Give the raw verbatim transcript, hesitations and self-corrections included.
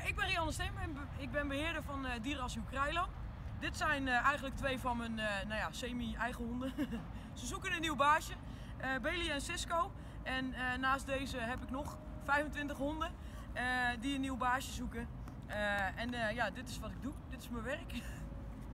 ik ben Rianne Steen, ik ben beheerder van uh, dierenasiel Krijlo. Dit zijn uh, eigenlijk twee van mijn uh, nou ja, semi-eigen honden. Ze zoeken een nieuw baasje, uh, Bailey en Cisco. En uh, naast deze heb ik nog vijfentwintig honden uh, die een nieuw baasje zoeken. Uh, en uh, ja, dit is wat ik doe, dit is mijn werk.